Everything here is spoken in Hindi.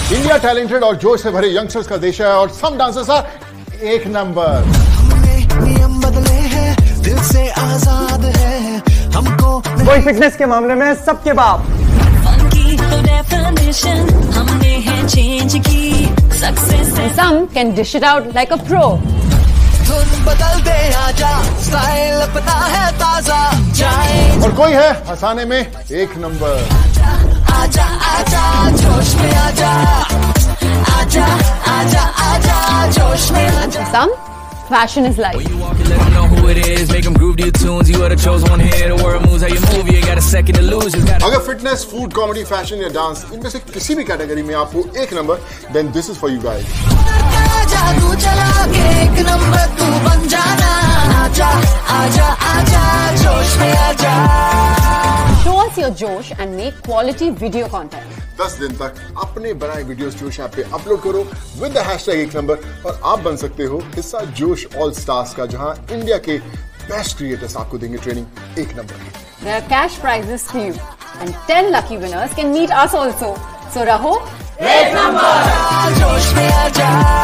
इंडिया टैलेंटेड और जोश से भरे यंगस्टर्स का देश है और सम डांसर्स आर एक नंबर। नियम बदले हैं, दिल से आजाद है हमको। कोई फिटनेस के मामले में सबके बाप। हमने है चेंज की success. Some can dish it out like a pro. धुन बदल दे आजा, स्टाइल अपना है ताजा। जाए और कोई है हंसाने में एक नंबर। आजा आजा जोश में आजा, आजा आजा आजा जोश में आजा। Some fashion is life. When you walk and let them know who it is, make them groove to your tunes. You are the chosen one here. The world moves how you move. You ain't got a second to lose. You got. अगर फिटनेस, फूड, कॉमेडी, फैशन या डांस इनमें से किसी भी कैटेगरी में आपको एक नंबर, then this is for you guys. आजा तू चला के एक नंबर तू बन जाना। आजा आजा आजा जोश में आजा। Show us your Josh and make quality video content. 10 दिन तक अपने बनाए वीडियोस जोश ऐप पे अपलोड करो विद द हैशटैग एक नंबर और आप बन सकते हो हिस्सा जोश ऑल स्टार्स का, जहां इंडिया के बेस्ट क्रिएटर्स आपको देंगे ट्रेनिंग एक नंबर की। There are cash prizes for you and 10 lucky winners can meet us also. So raho एक नंबर जोश में आजा।